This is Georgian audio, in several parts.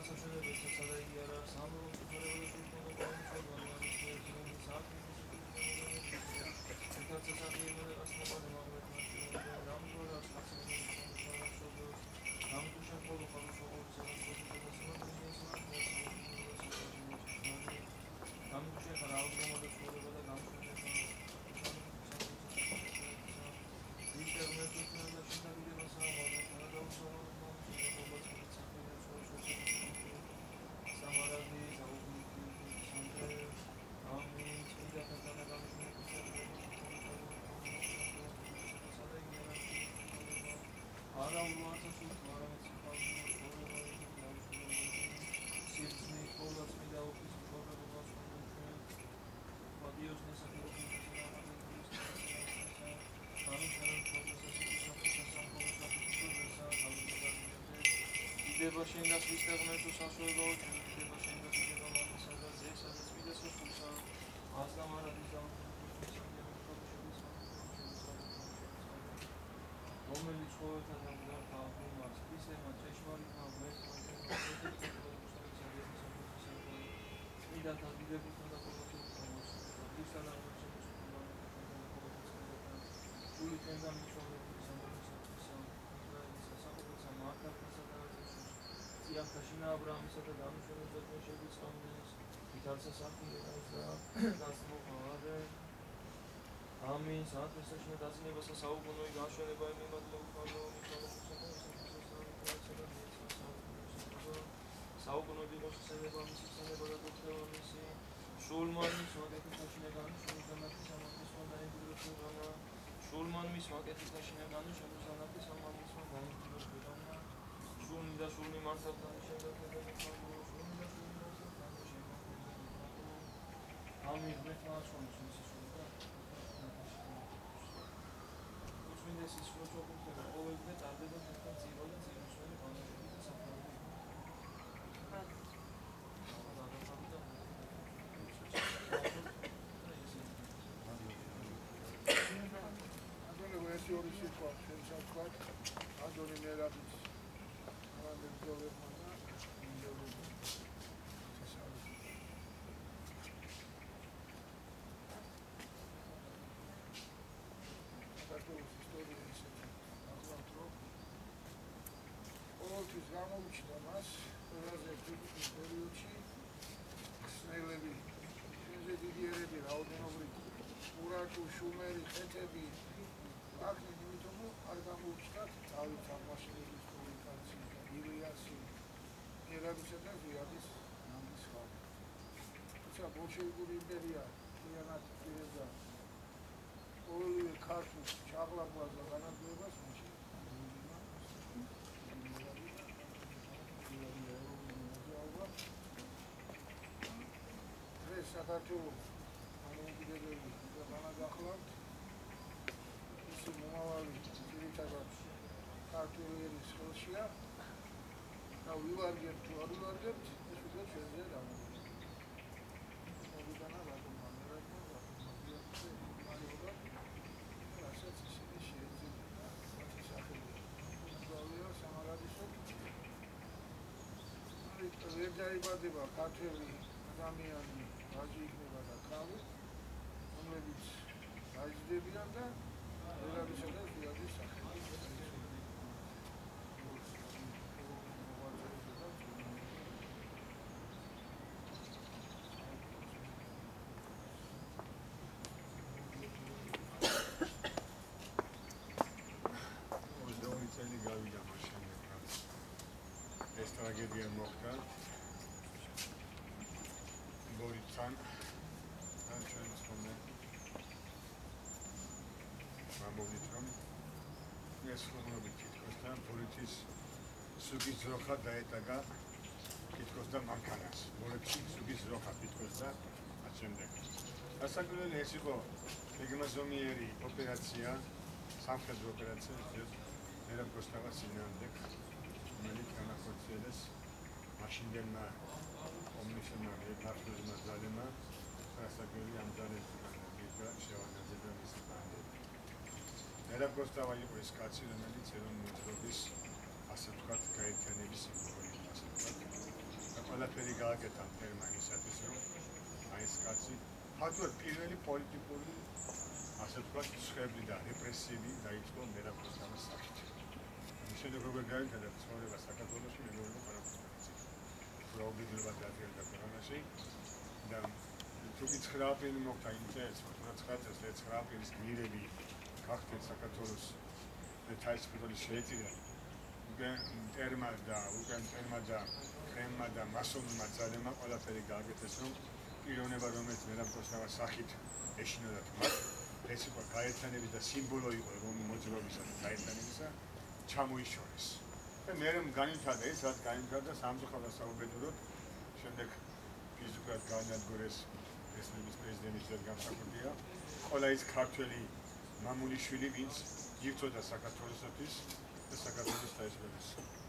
ტრაგედია მოხდა ბორიცთან და ჩვენს ხოლმე ამბობთ რომ ეს ხომობით თითქოს და ბორიცის სუგის ძროხა დაეტაგა თითქოს და მანქანას ბორიცის სუგის ძროხა თითქოს და ამავდროულად ასაკურელი ეს იყო მეგმაზომიერი ოპერაცია სამხედრო ოპერაცია ერამ კოსტავას წინააღმდეგ რომელიც განახორციელეს მაშინდელმა კომუნისტებმა ქართულმა ძალებმა სასაგები ამ ძალებთან მიღება შევანაძება მისი ბანდი. ერამ კოსტავა იყო ეს კაცი, რომელიც ეროვნული მოძრაობის ასე ვთქვათ გაერთიანების სიმბოლო იყო, ასე ვთქვათ. ყველაფერი გააკეთა მტერმა ისათვის, რომ აი ეს კაცი ფაქტობრივად პირველი პოლიტიკური, ასე ვთქვათ, ცხები და რეპრესიები დაიწყო მერაბ კოსტავას სახით. ამის შემდეგ როგორ გავითარდა ცხოვრება საქართველოში, მეგობრებო, ყველაფერი. პრობლემა დადგება ქვეყანაში და თუკი 9 აპრილი მოხდა იმ წელს, 1909 აპრილის გმირები გახდნენ საქართველოს თავისუფლების შეეწირა მტერმა და ხემმა და მასონურმა ძალებმა ყველაფერი გააკეთეს, რომ პიროვნება, რომელიც მერაბ კოსტავას სახით ეშინოდათ მათ, ეს იყო გაერთიანების და სიმბოლო იყო რომი მოძრაობისა და გაერთიანებისა, ჩამოიშორეს. და მერე განვითარდა ეს, რაც განვითარდა სამწუხაროდ საუბედუროდ, შემდეგ ფიზიკურად განადგურეს ესმების პრეზიდენტის განსაკუთრებია, ყველა ის ქართველი მამულიშვილი, ვინც იბრძოდა საქართველოსთვის და საქართველოს თავისუფლებას.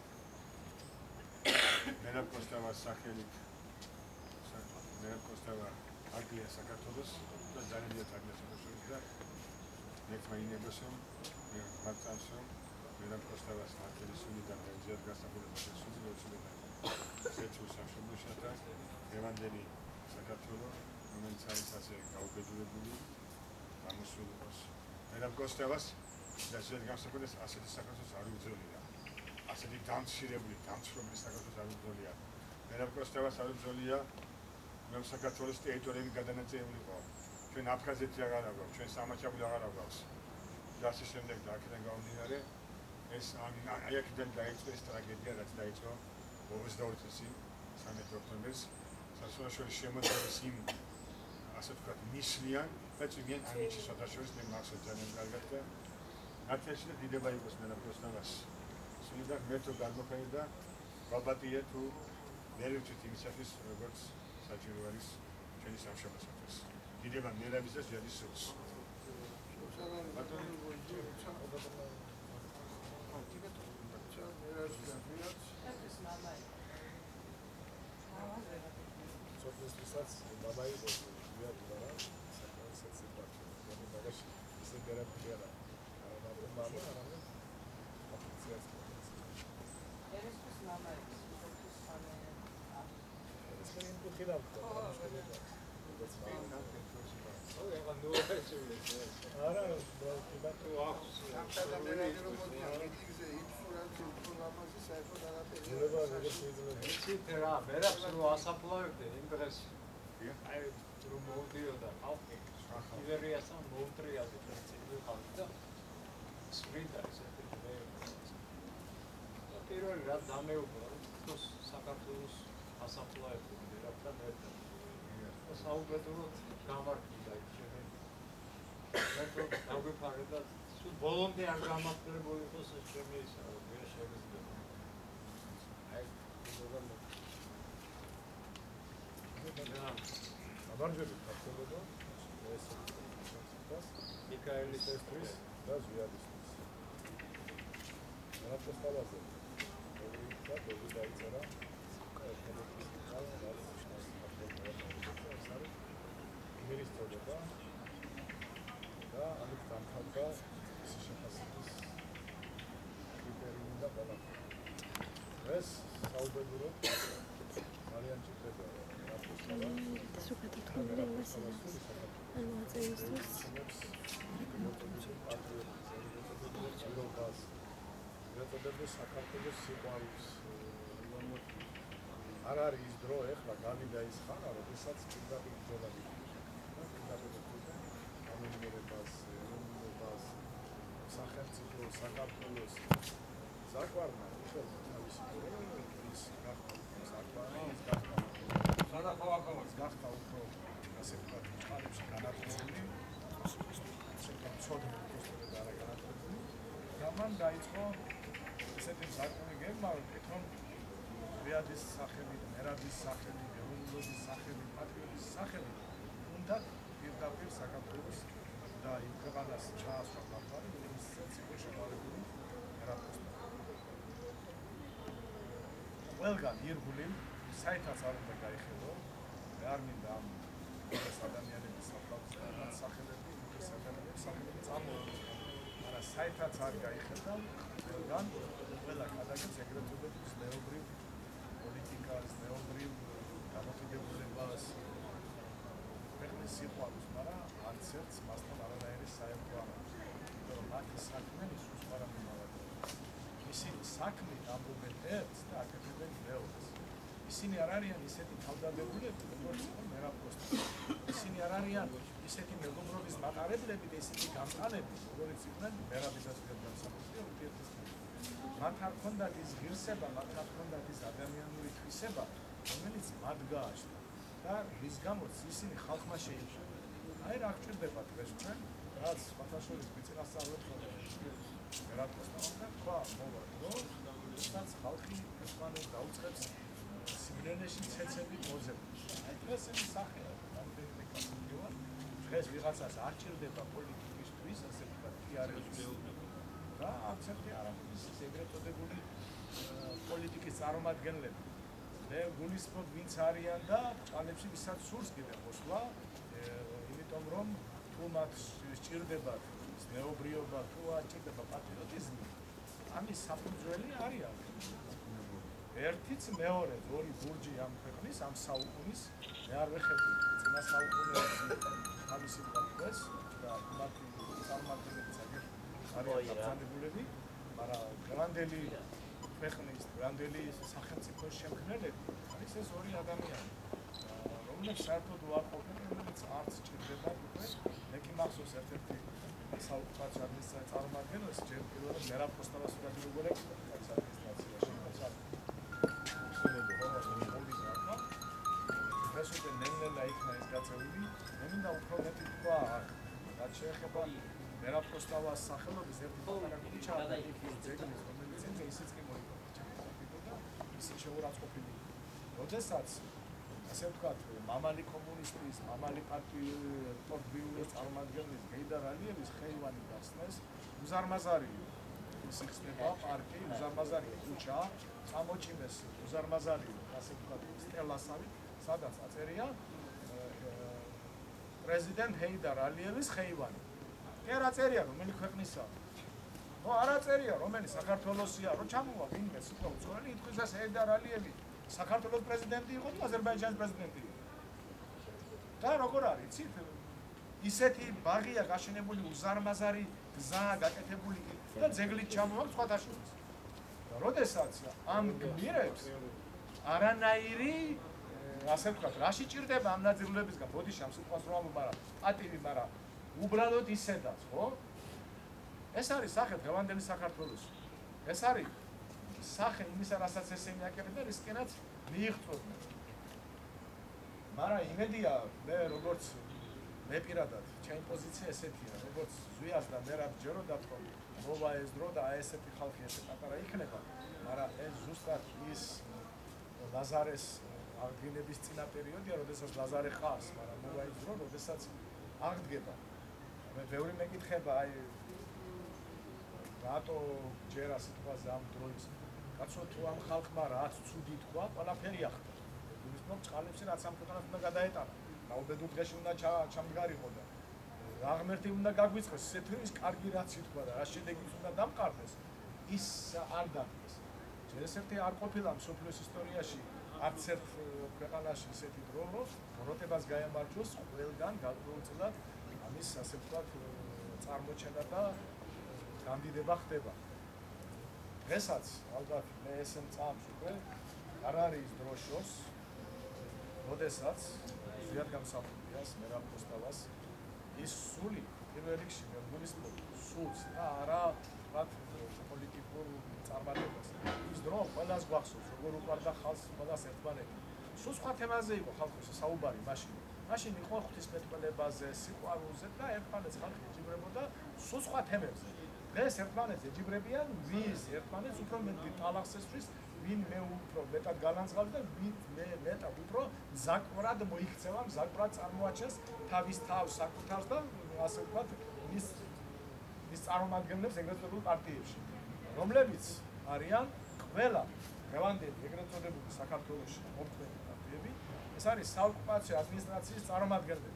მერაბ კოსტავას სახელით მერაბ კოსტავა აგლია საქართველოს და ძალიან დიდ აგლია საქართველოს და მეცმაინებას რომ მართავს რომ მერაბ კოსტავას მართლისული და ძლიერ გასაგებად შესული უცებდა შეცულ სამშობლოში და ევანდელი საქართველოს რომელიც არის ასე გაუბედურებული გამოსული იყოს მერაბ კოსტავას და ძლიერ გასაგებად ასეთი საქართველოს არ უბრძოლია ასეთი დამცირებული საქართველოს არ უბრძოლია მერაბ კოსტავას არ უბრძოლია რომ საქართველოს ტერიტორიები გადანაწილებული იყო. ჩვენ აფხაზეთი აღარ აქვს, ჩვენ სამაჩაბლო აღარ აქვს. და ასე შემდეგ და აქედან გამომდინარე ეს აი აქედან დაიწყო ეს ტრაგედია, რაც დაიწყო 22 წლის 13 ოქტომბერს სასულაშორი შემოწმების იმ ასე ვთქვათ მისლიან და წიგენ ამიჩის შეთაშორის მე მახსოვს ძალიან კარგად და ნათეში და დიდება იყოს მერაბ კოსტავას. სულიდა მეთო გამოყენე და ბაბატია თუ ვერ ვჭით იმისათვის როგორც საჭირო არის ჩვენი სამშობლოსათვის. დიდება მერაბის და ზედის სულს. მერაბს რო ასაფლავებდნენ იმ დღეს აი რომ მოვდიოდა ხალხი ივერიასთან მოვტრიალდი პრინციპი ხალხი და სვიდა ესეთი მე პირველი რაც დამეუბნა რომ თქოს საქართველოს ასაფლავებდნენ მერაბთან ერთად და საუბედუროდ გამარჯვდა ის ჩემი მეტრო დაგვიფარე და სულ ბოლომდე არ გამარჯვებული იყოს ეს ჩემი ისა რომ ვერ შეგიძლია აი გამარჯვებით საქართველოსო ეს მიქაელის ესტრის და ზვიადისთვის მერაბ კოსტავაზე და ბოლო დაიწერა იმერის წოდება და ამით დამთავრდა შეფასების კრიტერიუმი და ყველაფერი ეს საუბედუროდ ძალიან ჭირდება საქართველოს სიყვარულს არ არის ის დრო ეხლა გავიდა ის ხანა როდესაც პირდაპირ ბრძოლა გამიმერებას ეროვნებას სახელმწიფოს საქართველოს საყვარმა ის გახდა უფრო ასე ვთქვათ წყალებში განათლებული ცოდნა და არა განათლებული და მან დაიწყო ესეთი საკუთარი გეგმა რომ თვითონ ზვიადის სახელით, მერაბის სახელით, ეროვნულობის სახელით, პატრიოტის სახელით უნდა პირდაპირ საქართველოს და იმ ქვეყანას ჩაასვა გაფარი, რომელსაც იყო შეყარებული მერაბ კოსტავა. ყველგან ირგვლივ საერთოდ არ უნდა გაიხელო და არ მინდა ამ ადამიანების სახელები, სახელები წამოიღო. არა საერთოდ არ გაიხელდა ყველგან ყველა ქალაქს ეგრეთ წოდებული ზნეობრივ პოლიტიკას, ნეობრივ დამოკიდებულებას, ქვეყნის სიყვარულს, მაგრამ არც ერთს მასთან არანაირი საერთო არ აქვს. იმიტომ რომ მათი საქმენი სულ სხვა რამე მოვადება. ისინი საქმით ამბობენ ერთს და აკეთებენ მეორეს. ისინი არ არიან ისეთი თავდადებულები, როგორც იყო მერაბ კოსტა. ისინი არ არიან ისეთი მეგობრობის მატარებლები და ისეთი გამყალები, როგორც იყვნენ მერაბი და ზღერბან სამოსი ურთიერთობები. მათ არ ჰქონდათ ის ღირსება, მათ არ ჰქონდათ ის ადამიანური თვისება, რომელიც მათ გააჩნდა და რის გამოც ისინი ხალხმა შეიჭრა. აი რა გჭირდება დღეს ჩვენ, რაც სხვათაშორის ვიწინასწავლეთ მერაბ კოსტამ და თქვა მოვა დრო, სადაც ხალხი ერთმანეთს დაუწყებს სიბნელეში ცეცები მოძებნს. აი დღეს ეს სახეა, რამდენიმე კაცობრიობა. დღეს ვიღაცას არ ჭირდება პოლიტიკისთვის, ასე ვთქვათ, პიარების და არც ერთი არ არის ეგრეთ წოდებული პოლიტიკის წარმომადგენლები. მე გულისხმობ ვინც არიან და წყალებში ვისაც სურს კიდე მოსვლა, იმიტომ რომ თუ მათ სჭირდებათ მეობრიობა, თუ არ სჭირდება პატრიოტიზმი, ამის საფუძველი არიან. ერთიც მეორეც ორი ბურჯი ამ ქვეყნის ამ საუკუნის მე არ ვეხები წინა საუკუნეებში თავისი პატივს და მათი წარმომადგენლები ძალიან არიან გაბრძანებულები, მაგრამ გრანდელი ქვეყნის გრანდელი სახელმწიფოს შემქმნელები არის ეს ორი ადამიანი, რომლებიც საერთოდ უარყოფენ, რომლებიც არც სჭირდება უკვე. მე კი მახსოვს ერთ-ერთი საოკუპაციო ადმინისტრაციის წარმომადგენელს ჯერ პირველად მერაბ კოსტავას სურათი როგორ ეკიდა ეს ადმინისტრაციაში. ეს უკვე ნელ-ნელა იქნა ეს გაწეული. მე მინდა უფრო მეტი თქვა, რაც შეეხება მერაბ კოსტავას სახელობის ერთი პატარა ქუჩა და იქის ძეგლის, რომელიც წინდა ისიც კი მოიყვება. ისიც შეურაცხყოფილი. როდესაც ასე ვთქვათ, მამალი კომუნისტის, მამალი პარტიის წარმომადგენლის გეიდარ ალიევის ხეივანი გახსნეს, უზარმაზარი ის იხსნება პარკი, უზარმაზარი ქუჩა, წამოჭიმეს უზარმაზარი, ასე ვთქვათ, სტელასავი, სადაც აწერია პრეზიდენტ ჰეიდარ ალიევის ხეივანი. კი არ აწერია რომელი ქვეყნისაა. ნუ არ აწერია რომელი საქართველოსია, რომ ჩამოვა ვინმე სიტყვა უწვრელი ითქვის ეს ჰეიდარ ალიევი საქართველოს პრეზიდენტი იყო თუ აზერბაიჯანის პრეზიდენტი იყო. და როგორ არის, იცით? ისეთი ბაღია გაშენებული უზარმაზარი გზა გაკეთებული და ძეგლით ჩამოვა სხვათა შორის. და როდესაც ამ გმირებს არანაირი ასე ვთქვათ, რაში ჭირდება ამ ნაწილებისგან, ბოდიში ამ სიტყვას რომ ამბობ, მაგრამ პატივი, მაგრამ უბრალოდ ისედაც, ხო? ეს არის სახე დღევანდელი საქართველოს. ეს არის სახე იმისა, რასაც ესენი აკეთებენ, რისკენაც მიიღწევდნენ. მაგრამ იმედია, მე როგორც მე პირადად, ჩემი პოზიცია ესეთია, როგორც ზვიას და მერაბ ჯეროდა თქო, მოვა ეს დრო და ესეთი ხალხი ესე პატარა იქნება, მაგრამ ეს ზუსტად ის ლაზარეს აღდგენების წინა პერიოდია, როდესაც ლაზარე ხარს, მაგრამ მოვა ის დრო, როდესაც აღდგება. მე ბევრი მეკითხება, აი რატო ჯერა სიტყვაზე ამ დროის კაცო თუ ამ ხალხმა რაც ცუდი თქვა, ყველაფერი ახდა. გულისხმობ წყალებში რაც ამ ქვეყანას უნდა გადაეტანა. რაუბედურ დღეში უნდა ჩამდგარიყო და რა ღმერთი უნდა გაგვიწყოს, ისეთი ის კარგი რაც ითქვა და რა შედეგიც უნდა დამყარდეს, ის არ დადგეს. ჯერ არ ყოფილა მსოფლიოს ისტორიაში არც ერთ ქვეყანაში ისეთი დრო, რომ როტებას გაემარჯვოს ყველგან გარკვეულწილად ამის ასე ვთქვათ წარმოჩენა და გამდიდება ხდება. დღესაც ალბათ მე ესენ წამს უკვე არ არის ის დრო შორს, როდესაც ზიად გამსახურდიას მერაბ კოსტავას ის სული პირველ რიგში მე გულისხმობ სულს და არა ვთქვათ პოლიტიკურ წარმატებას. ის დრო ყველას გვახსოვს, როგორ უყვარდა ხალხს ყველას ერთმანეთი. სულ სხვა თემაზე იყო ხალხის საუბარი მაშინ. მაშინ იყო ღვთისმეტყველებაზე, სიყვარულზე და ერთმანეთს ხალხი ეჯიბრებოდა სულ სხვა თემებზე. დღეს ერთმანეთს ეჯიბრებიან, ვის ერთმანეთს უფრო მეტ ტალახს ესვრის, ვინ მე უფრო მეტად განანძღავს და ვინ მე მეტად უფრო მზაკვრად მოიქცევა, მზაკვრად წარმოაჩენს თავის თავს, საკუთარს და ასე ვთქვათ, ის წარმომადგენლებს ეგრეთ წოდებულ პარტიებში, რომლებიც არიან ყველა დღევანდელი ეგრეთ წოდებული საქართველოში მომხდარი პარტიები, ეს არის საოკუპაციო ადმინისტრაციის წარმომადგენლები.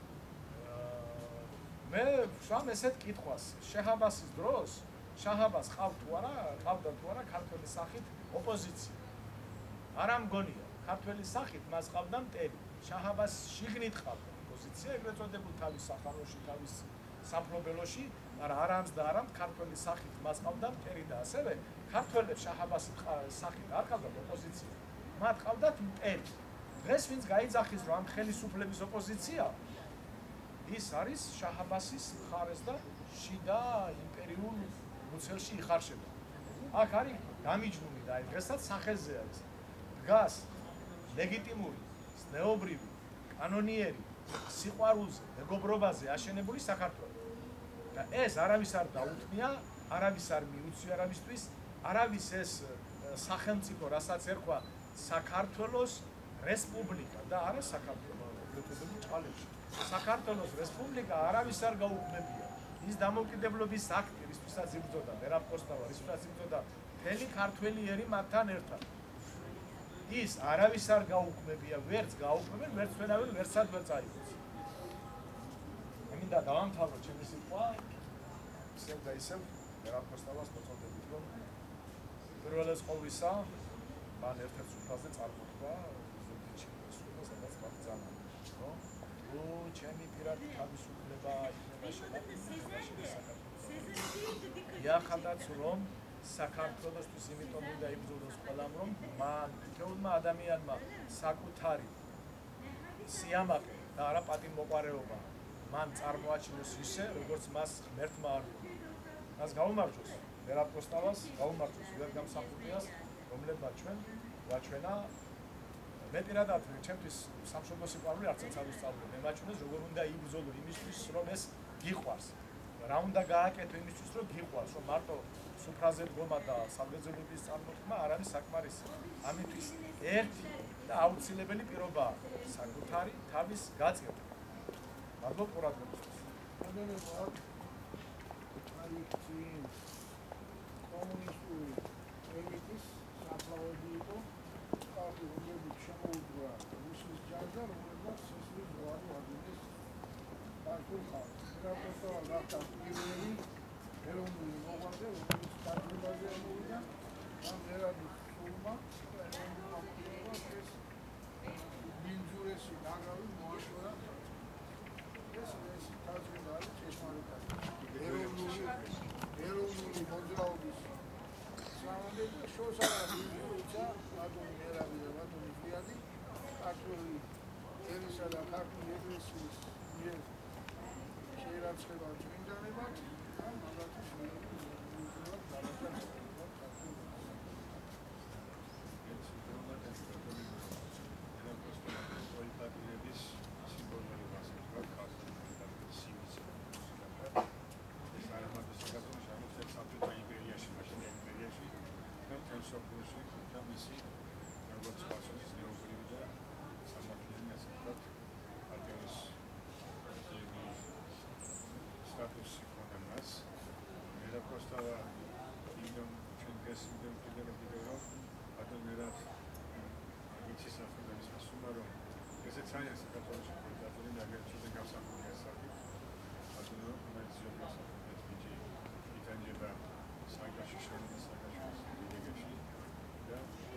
მე ვშამ ესეთ კითხვას, შეჰაბასის დროს, შეჰაბას ყავდა თუ არა ქართველი სახით ოპოზიცია. არა მგონია ქართველის სახით მას ყავდა მტერი შაჰ-აბას შიგნით ყავდა პოზიცია ეგრეთ წოდებულ თავის სახანოში თავის სამფლობელოში მაგრამ არამს და არამ ქართველის სახით მას ყავდა მტერი და ასევე ქართველებს შაჰ-აბას სახით არ ყავდა ოპოზიცია მათ ყავდათ მტერი დღეს ვინც გაიძახის რომ ამ ხელისუფლების ოპოზიცია ის არის შაჰ-აბასის მხარეს და შიდა იმპერიულ მუცელში იხარშება აქ არის გამიჯნული და აი დღესაც სახელზე არის დგას ლეგიტიმური ზნეობრივი კანონიერი სიყვარულზე მეგობრობაზე აშენებული საქართველო და ეს არავის არ დაუთმია არავის არ მიუცია არავისთვის არავის ეს სახელმწიფო რასაც ერქვა საქართველოს რესპუბლიკა და არა საქართველო ეგრეთებული წყალებში საქართველოს რესპუბლიკა არავის არ გაუქმებია ის დამოუკიდებლობის აქტი რისთვისაც იბრძოდა მერაბ კოსტავა რისთვისაც იბრძოდა მთელი ქართველი ერი მათთან ერთად ის არავის არ გაუქმებია ვერც გაუქმებენ ვერც ვერავინ ვერცად ვერ წაიღოს მინდა დავამთავრო ჩემი სიტყვა ისევ და ისევ მერაბ კოსტავას მოწოდებით რომ პირველეს ყოვლისა მან ერთ-ერთ სუფრაზე წარმოთქვა ზუგდიდში სადაც ბრძანა რომ თუ ჩემი პირადი თავისუფლება იქნება შენახული იახადაც რომ საქართველოსთვის იმიტომ უნდა იბრძოლოს ყველამ რომ მან თითოეულმა ადამიანმა საკუთარი სიამაყე და არა პატიმოყარეობა მან წარმოაჩინოს ისე როგორც მას ღმერთმა არ მას გაუმარჯოს მერაბ კოსტავას გაუმარჯოს ვერ გამსახურდიას რომლებმაც ჩვენ ვაჩვენა მე პირადად ჩემთვის სამშობლო სიყვარული არცაც არ ვისწავლე მე მაჩვენეს როგორ უნდა იბრძოლო იმისთვის რომ ეს გიყვარს რა უნდა გააკეთო იმისთვის რომ გიყვარს რომ მარტო სუფრაზე დგომა და სამგრძელობის წარმოთქმა არ არის საკმარისი ამისთვის ერთი და აუცილებელი პირობაა საკუთარი თავის გაწევა მადლობ ყურადღებისთვის კომუნისტური ელიტის საფლავები იყო ხალხი რომლებიც შემოუდგა რუსის ჯარდა რომლებსაც სისხლის ზღვარი აღიდეს ქართულ ხალხს რატომ გახდა პირველი ეროვნული მოღვაწე რომელიც ქართულაზე ამოვიდა და მერაბის სულმა და ეროვნულმა მკვლელობას ეს მინძურესი ნაგავი მოაშორა ეს თარგმნა არის ჭეშმარიტად ეროვნული მოძრაობის სამანდეჯა შორს არ არის როცა ბატონი მერაბი და ბატონი ფიადი ქართული ერისა და ქართული ეკლესიის მიერ შეირაცხება წმინდანებად და მაგათი შეიძლება გადაგაკეთოს ქართული სიმბოლური მასალა ქართული სიმბოლური საბჭოთა იმპერიაში, მაშინ იმპერიაში, თემსოფლოში და მისი როგორც პასუხის ნეობრივი და სამართლიანი ასე ვთქვათ, პარტიის სტატუსი ჰქონდა მას. მერაბ კოსტავა იმდენ ჩვენ გესმიდან კიდევ რომ ბატონ მერაბ იცის ახლა ის მასუმა რომ ესეც არის საქართველოში პარტიული ნაგებობები გასახურია საკითხი. ბატონო კომერციულ იტანჯება საერთაშორისო საერთაშორისო დილეგებში და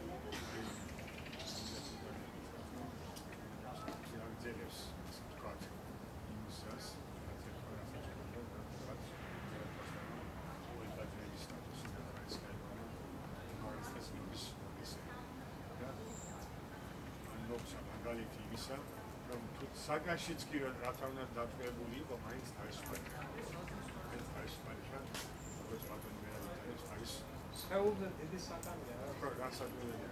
ძელებს ვთქვათ იმისას რაც ერთხელ მაგალითი იმისა, რომ თუ საკანშიც კი რათა უნდა დატყვევებული იყო, მაინც თავისუფალია. თავისუფალია, როგორც ბატონი მერაბი არის სხეულზე დიდი საკანია რა. ხო, გასაგებია.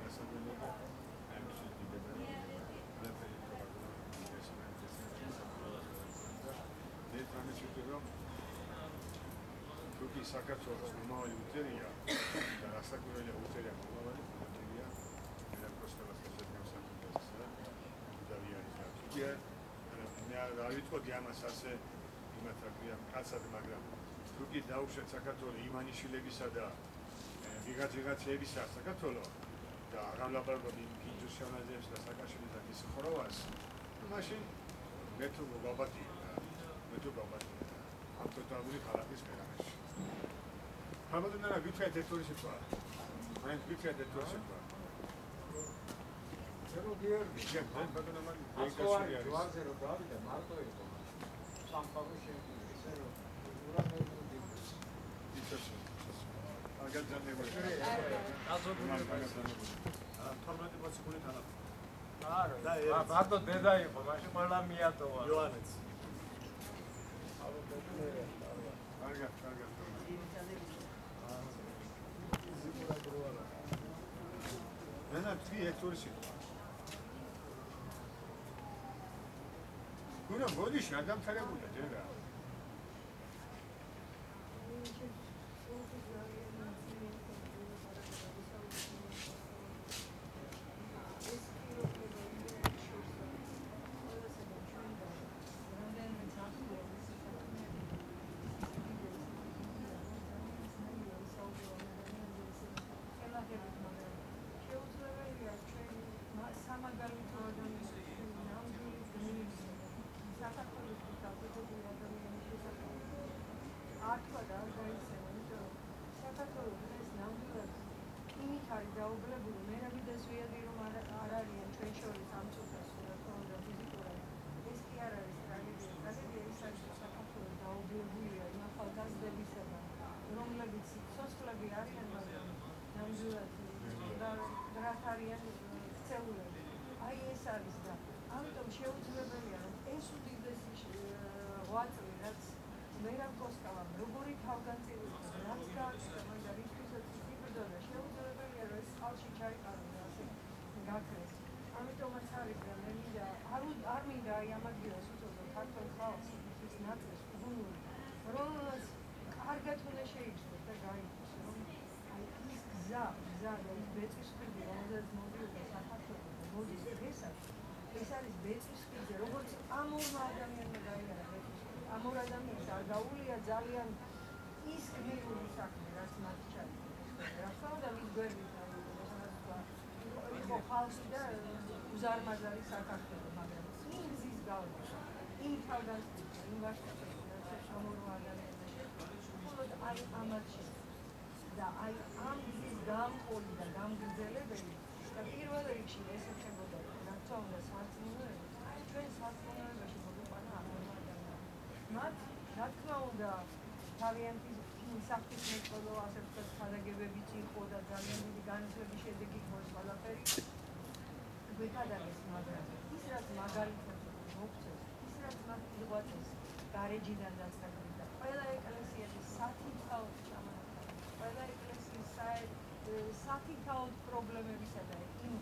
თუკი საქართველოს მომავალი უძერია და რასაკვირველია უძერია მომავალი უძერია მერაბ კოსტავას გამოსახულებისა დავიარეთ. თუკი მე არ ვიცოდი ამას ასე იმათ აქვია კაცად, მაგრამ თუკი დაუშვეთ საქართველოს იმანიშვილებისა და ვიღაცებისა საქართველოს და აღავლაბარგოთ იმ კინჯის შევნაძეებს და საკაშვილის და ის ხროვას, მაშინ მე თუ გავბატია ავტოტრანსპორტული ქალაქის მერაბში. How about the Victoria Territory? ზერო გიორგი ბატონო მან ასხოვარი ჯვარზე რომ დავიდა მარტო იყო სამყარო შეგვიძლია ისე რომ ურამებული იცოდი აგაძანებული აზოგული 12 მოციქული თანა არა მარტო დედა იყო მაშინ ყველა მიატოვა იოანეც კარგად ენა თი ექტორი სიტყვა გუნა ბოდიში არ დამთავრებულია ჯერა უზარმაზარი საქართველო, მაგრამ იმ გზის გავლენა, იმ თავდასხმის, იმ ვაჟკაცებისა სამორო ადამიანებში, მხოლოდ აი ამათში და აი ამ გზის გამყოლი და გამგრძელებელი და პირველ რიგში ეს ეხებოდა, რა თქმა უნდა, სარწმუნოებას, ჩვენ სარწმუნოებაში მოგვიყვანა ამორმა ადამიანმა. მათ, რა თქმა უნდა, თავიანთი საფრთხის მეტყველო, ასე ვთქვათ, ხადაგებებიც იყო და ძალიან დიდი განათლების შედეგი იყო ეს ყველაფერი. გვეკადაგეს, მაგრამ ის რაც მაგალითად მოგწეს, ის რაც მათ იღუათეს გარეჯიდან დაწყებული და ყველა ეკლესიების სათითაოდ ჩამონათვალა, ყველა ეკლესიის სათითაოდ პრობლემებისა და იმ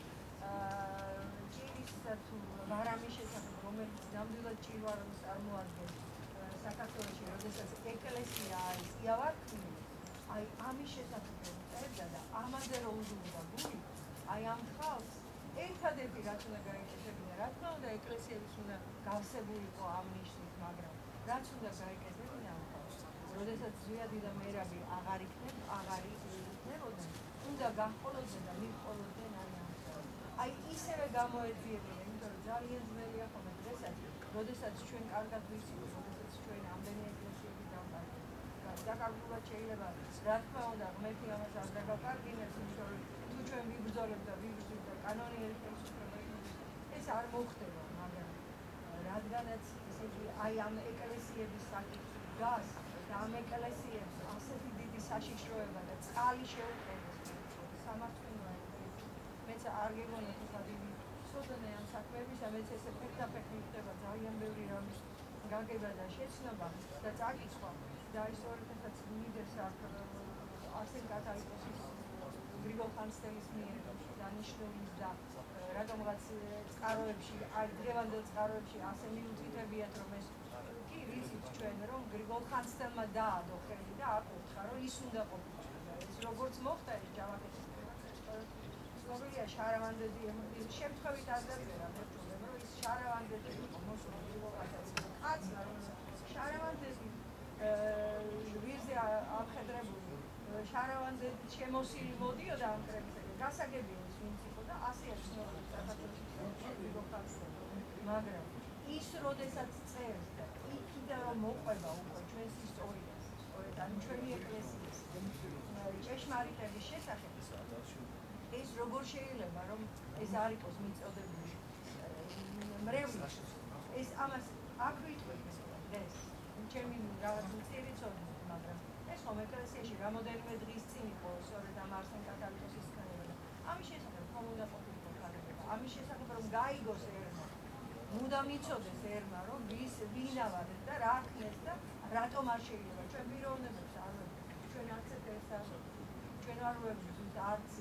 ჭირისა თუ ვარამის შესახებ, რომელიც ნამდვილად ჭირვარამს წარმოადგენს საქართველოში, როდესაც ეკლესია არის იავარქმილი, აი ამის შესახებ წერდა და ამაზე რომ უძულდა გული, აი ამ ხალხს ერთადერთი რაც უნდა გაეკეთებინა, რა თქმა უნდა, ეკლესიების უნდა გავსებულიყო ამ ნიშნით, მაგრამ რაც უნდა გაეკეთებინა ამ ხალხს, როდესაც ზვიადი და მერაბი აღარ იქნებოდნენ, უნდა გაჰყოლოდნენ და მიჰყოლოდნენ აი ამ ხალხს. აი ისევე გამოეძიებინა, იმიტომ რომ ძალიან ძნელია ხოლმე დღესაც, როდესაც ჩვენ კარგად ვიცით, როდესაც ჩვენ ამდენი ეკლესიები დაკარგულად შეიძლება, რა თქმა უნდა, ღმერთი ამას არ დაგაკარგინებს, იმიტომ რომ თუ ჩვენ ვიბრძოლებთ და ვიბრძვით და კანონიერი ხელისუფლება იქნება, ეს არ მოხდება, მაგრამ რადგანაც ესე იგი აი ამ ეკლესიების საკითხი დგას და ამ ეკლესიებს ასეთი დიდი საშიშროება და წყალი შეუყენეს სამართლიანია, მეც არ გეგონა თქო დიდი სოდნე ამ საქმეებისა, მეც ესე ფექტაფეხი ხდება ძალიან ბევრი რამის გაგება და შეცნობა და წაკითხვა და ის 2009 არსენ კათალიკოსის გრიგოლ ხანძთელის მიერ დანიშნული და რადგანაც წყაროებში, დღევანდელ წყაროებში ასე მიუთითებიათ, რომ ეს კი ვიცით ჩვენ, რომ გრიგოლ ხანძთელმა დაადო ხელი და აკურთხა, რომ ის უნდა ყოფილიყო. ეს როგორც მოხდა ეს ჯავახეთის ცნობილია შარავანდედი შემთხვევით არ დაწერა მერჩულება, რომ ის შარავანდედი იყო მოსული გრიგოლ ხანძთელის კაცი, შარავანდედი ვირზე ამხედრებული შარავანდედი შემოსილი მოდიოდა ამ კრებისაგან, გასაგებია ის ვინც იყო და ასე ცნობილი საქართველოში გრიგოლ ხანძთელი, მაგრამ ის როდესაც წერს და იქიდან რომ მოყვება უკვე ჩვენს ისტორიას, სწორედ ან ჩვენი ეკლესიის ჭეშმარიტების შესახებ ეს როგორ შეიძლება რომ ეს არ იყოს მიწოდებული მრევლი ეს ამას აქ ვიტყვით დღეს ჩემი რაღაც მწირი ცოდნით მაგრამ ეს ხომ ეკლესიაში რამოდენიმე დღის წინ იყო სწორედ ამ არსენ კათალიკოსის ქანება ამის შესახებ ხომ უნდა ყოფილიყო ქალებება ამის შესახებ რომ გაიგოს ერმა მუდამ იცოდეს ერმა რომ ვინ ავარეთ და რა ქნეს და რატომ არ შეიძლება ჩვენ პიროვნებებს არ ვებთ ჩვენ არცეთ ეს არ ჩვენ არ ვებთ არც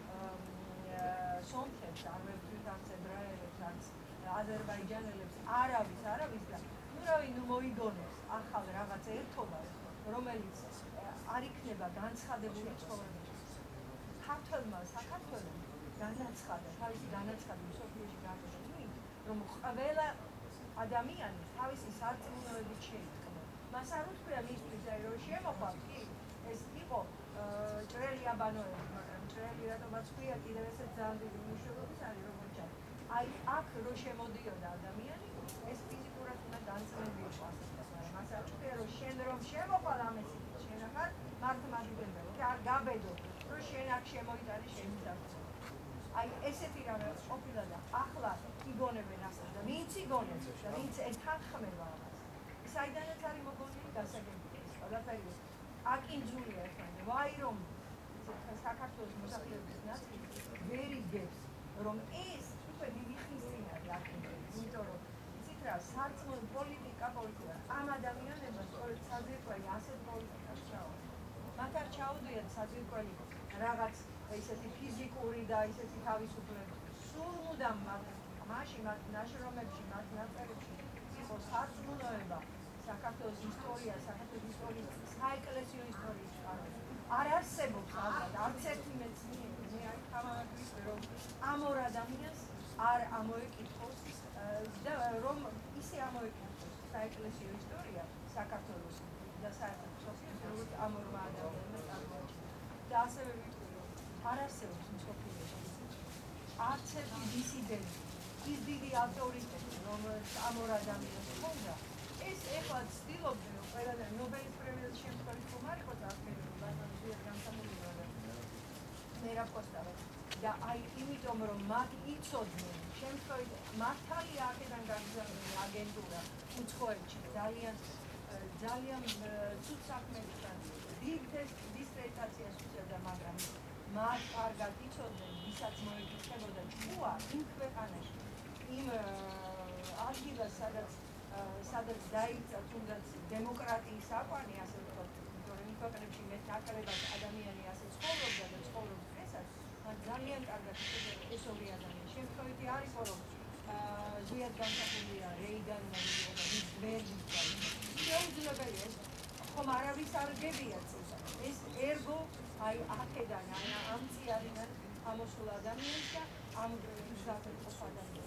სომხებს არ ვებთ არც ებრაელებს არც აზერბაიჯანელებს არავის და ნუ რავი ნუ მოიგონებს ახალ რაღაც ერთობას რომელიც არ იქნება განცხადებული ცხოვრებისთვის ქართველმა საქართველოს განაცხადა თავისი განაცხადი მსოფლიოში გაგზავნა რომ ყველა ადამიანი თავისი სარწმუნოებით შეიტყო მას არ უთქვია მისთვის რომ შემოყვარ კი ეს იყო ჭრელი აბანოები მაგრამ ჭრელი რატომაც ქვია კიდევ ესე ძალიან დიდი მნიშვნელობის არის როგორც ჩანს აი აქ რო შემოდიოდა ადამიანი ეს ფიზიკურად უნდა განცემებიყვო მაგრამ მას არ უთქვია რომ შენ რომ შემოყვარ ამის შენ ახალ მართლმადიდებლო და არ გაბედო რომ შენ აქ შემოიტანე შენი სარწმუნო აი ესეთი რამე ყოფილა და ახლა იგონებენ ასე და ვინც იგონებს და ვინც ეთანხმება ამას საიდანაც არის მოგონილი გასაგებია ეს ყველაფერი აკინძულია ერთმანეთს ვაი რომ საქართველოს მოსახლეობის ნაწილი ვერ იგებს რომ ეს უკვე დიდი ხნის წინ არის აკინძული იმიტომ რომ იცით რა სარწმუნო პოლიტიკა ამ ადამიანებმა სწორედ საძირკველი ასეთ პოლიტიკას ჩაუდგა მათ არ ჩაუდიათ საძირკველი რაღაც ესეთი ფიზიკური და ესეთი თავისუფლება სულ მუდამ მაშინ მათ ნაშრომებში მათ ნაწერებში იყო სარწმუნოება საქართველოს ისტორია საქართველოს ისტორიის საეკლესიო ისტორიის წყაროები არ არსებობს ალბათ არც ერთი მეცნიერი მე არ ხამამაქვს რომ ამ ორ ადამიანს არ ამოეკითხოს და რომ ისე ამოეკითხოს საეკლესიო ისტორია საქართველოს და საერთოდ როგორც ამ ორმა ადამიანმა წარმოაჩინა და ასევე ვიტყვი რომ არ არსებობს მსოფლიოში არც ერთი დისიდენტი ის დიდი ავტორიტეტი რომელიც ამ ორ ადამიანს ჰქონდა ეს ეხლა ცდილობდნენ რომ ყველანაირ ნობელის პრემიის შემდგარი ხომ არ იყო წარდგენილი ბატონი განსამოვლინო მე რა ვკოსტავ და აი იმიტომ რომ მათ იცოდნენ შემთხვევით მართალია აქედან გაგზავნილი აგენტურა უცხოეთში ძალიან ცუდ საქმეებთან დიდ დისკრედიტაციას უწევდა მაგრამ მათ კარგად იცოდნენ ვისაც მოეკითხებოდა ჭკუა იმ ქვეყანაში იმ ადგილას სადაც დაიწყო თუნდაც დემოკრატიის აყვანი ასე ვთქვათ იმიტომ რომ იმ ქვეყნებში მე ნაკლებად ადამიანი ასე ცხოვრობდა და ცხოვრობს დღესაც მათ ძალიან კარგად იცოდნენ ეს ორი ადამიანი შემთხვევითი არ იყო რომ ზიად განსახილია რეიგანმა და ვის ვერ ვიცი შეუძლებელია ხომ არავის არ გებია წესა ეს ერგო აი აქედან ამ წიარიდან ამოსულ ადამიანს და ამ გზაზე ყოფ ადამიანს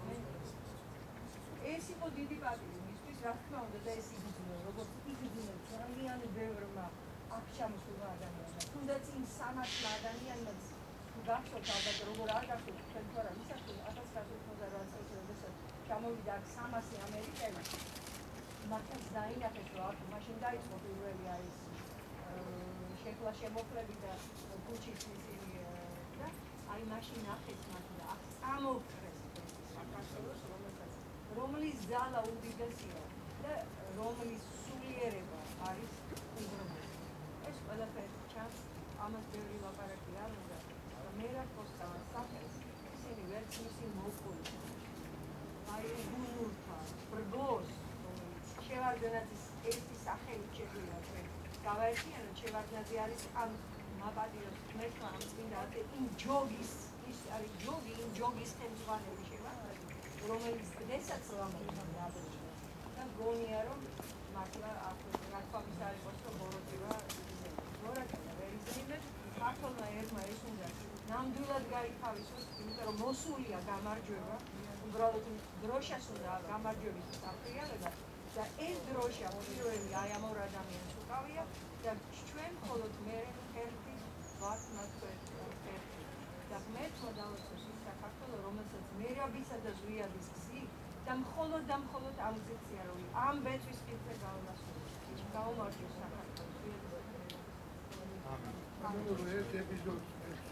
ეს იყო დიდი პატივი მისთვის რა თქმა უნდა და ეს იგრძნო როგორც იგრძნო ძალიან ბევრმა აქ ჩამოსულ ადამიანს თუნდაც იმ 300 ადამიანს გახსოვთ ალბათ როგორ არ გახსოვთ თქვენ თუ არა ვისათვის 1988 წელს როდესაც ჩამოვიდა აქ 300 ამერიკელი მართლაც დაინახეს რომ აქ მაშინ დაიწყო პირველი არის შეკლა შემოკლები და ქუჩის ისინი და აი მაშინ ნახეს მათ და აქ წამოვკრეს საქართველოს რომლის ძალა უდიდესია და რომლის სულიერება არის უგროვებული ეს ყველაფერი ჩანს ამას ბევრი ლაპარაკი არ უნდა მე რა ვკოსტავ სახელს ისინი ვერც მისი მოყოლი აი გუნურთა ბრგოს შევარდნაძის ერთი სახელით შეგვიძლია ჩვენ გავაერთიანოთ შევარდნაძე არის ამ მაპატიოს მეთქმა ამ წინდა იმ ჯოგის ის არის ჯოგი იმ ჯოგის ხელმძღვანელი შევარდნაძე რომელიც დღესაც ლამაზია და გონია რომ მართლა რაკომის არ იყოს რომ ბოროტება ბოროტება ვერ იზრუნებს ქართულმა ერმა ეს უნდა ნამდვილად გაითავისოს იმიტომ რომ მოსულია გამარჯვება უბრალოდ დროშას უნდა გამარჯვების საფრიალება და ეს დროშა პირველი აი ამ ორ ადამიანს უკავია და ჩვენ მხოლოდ მე ერთი ვართ მათ ერთი და ღმერთმა დავუწყოს ის საქართველო რომელსაც მერაბისა და ზვიადის გზით და მხოლოდ ამ გზითია რომ ამ ბეწვის კითხვა გავამასრულოთ გაუმართლოს საქართველოს ამინ ერთ ეპიზოდს